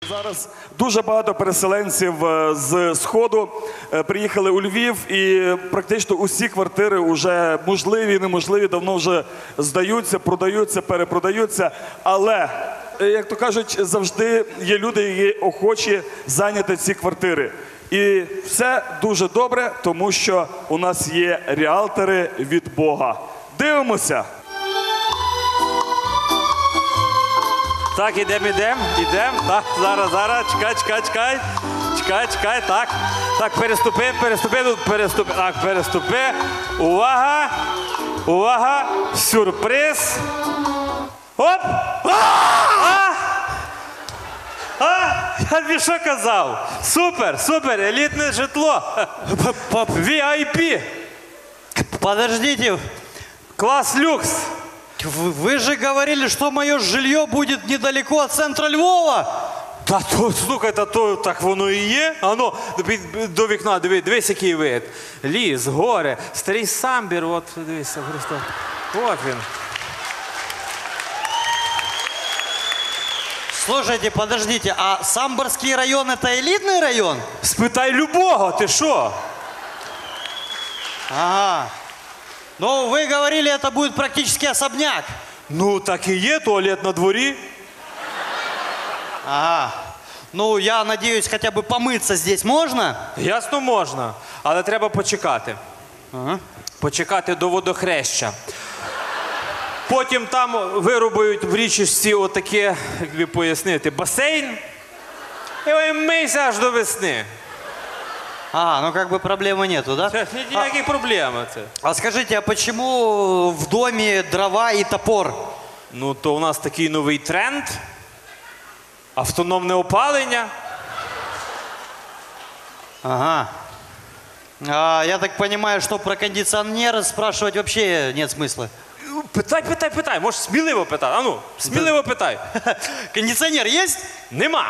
Зараз дуже багато переселенців з Сходу приїхали у Львів, і практично усі квартири вже можливі і неможливі давно вже здаються, продаються, перепродаються. Але, як то кажуть, завжди є люди, які охочі зайняти ці квартири. І все дуже добре, тому що у нас є ріалтори від Бога. Дивимося! Так, ідемо. Так, зараз. Чекай. Так, переступи. Увага. Сюрприз. Оп! Я тобі що казав? Супер, елітне житло. VIP. Подождите, Клас люкс. вы же говорили, что мое жилье будет недалеко от центра Львова. Та то, слухай, так воно і є. Ано, до вікна, дивись, який вид. Ліс, гори, старий самбір, от, дивися, просто. От він. Слушайте, подождите, а Самборский район это элитный район? Спитай любого, ти що? Ага. Ну, вы говорили, это будет практически особняк. Ну, так і є, туалет на дворі. Ага. Ну, я надеюсь, хотя бы помыться здесь можно? Ясно, можна, але треба почекати. Ага. Почекати до водохреща. Потім там вирубають в річці отаке, як би пояснити, басейн. І мийся аж до весни. Ага, ну как бы проблемы нету, да? Це ніякі проблеми. Це. А скажите, а почему в доме дрова и топор? Ну, то у нас такий новий тренд. Автономне опалення. Ага. А, я так понимаю, что про кондиционер спрашивать вообще нет смысла. Питай. Може, сміливо питай. Ану, сміливо питай. Кондиционер есть? Нема.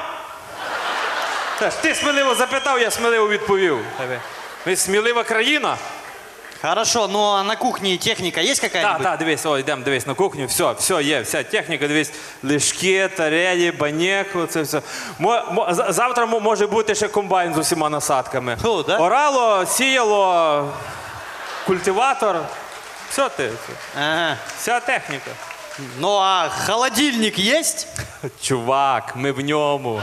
Ти сміливо запитав, я сміливо відповів. Ми смілива країна. Хорошо, ну а на кухне техника есть какая-нибудь? Так, дивись, йдемо, дивись, на кухню, все є, вся техніка, дивись, лишки, тарелі, банєк, оце все. Завтра може бути ще комбайн з усіма насадками. О, да? Орало, сіяло, культиватор, все ти, Ага. вся техніка. Ну а холодильник есть? Чувак, ми в ньому.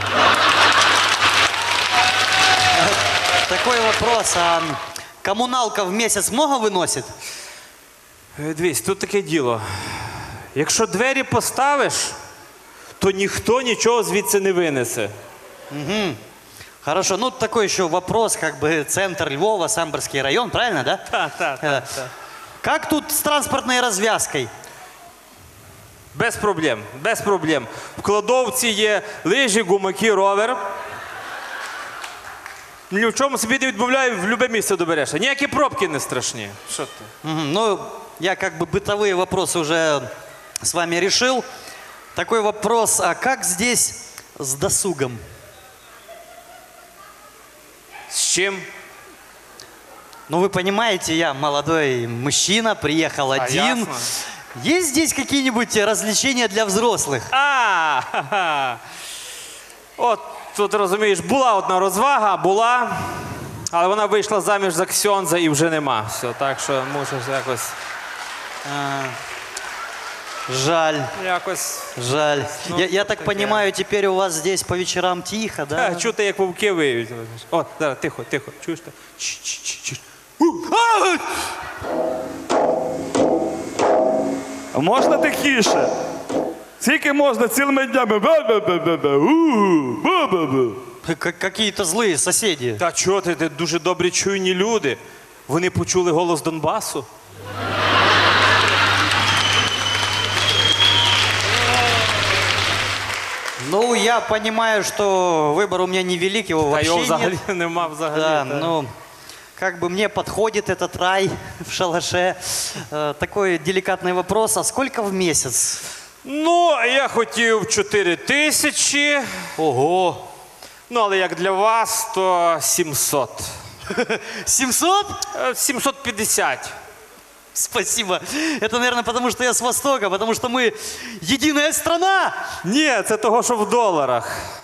Такой вопрос, а коммуналка в месяц много выносит? Дивись, тут таке діло. Якщо двері поставиш, то ніхто нічого звідси не винесе. Хорошо, ну такой еще вопрос, как бы центр Львова, Самборский район, правильно, да? Так. Как тут с транспортной развязкой? Без проблем. В кладовці є лижі, гумаки, ровер. Ні в чому собі не відмовляю, в любе місце доберешся. Ніякі пробки не страшні. Що ти? Ну, я как бы бытовые вопросы уже с вами решил. Такой вопрос, а как здесь с досугом? З чим? Ну, вы понимаете, я молодой мужчина, приехал один. Ясно. Есть здесь какие-нибудь развлечения для взрослых? От тут, розумієш, була одна розвага, але вона вийшла заміж за ксьондза і вже нема. Все, так що мусиш якось... Жаль. Жаль. Ну, Я так таке. понимаю, теперь у вас здесь по вечерам тихо, да? Чути, як вовки виють. О, зараз, тихо. Чуєш? Чш. Можна тихіше? Скільки можна цілими днями? Какие-то злые соседи. Та чого ти дуже добрі чуйні люди. Вони почули голос Донбасу. Ну, я понимаю, что выбор у меня невелик, его Та вообще його нет. взагалі нема взагалі. Да, та. ну, как бы мне подходит этот рай в шалаше. Такой деликатный вопрос, а сколько в месяц? Ну, я хотів 4 тисячі. Ого! Ну, але як для вас, то 700. 700? 750. Спасибо. Это, наверное, потому что я с Востока, потому что мы единая страна. Ні, це того, що в доларах.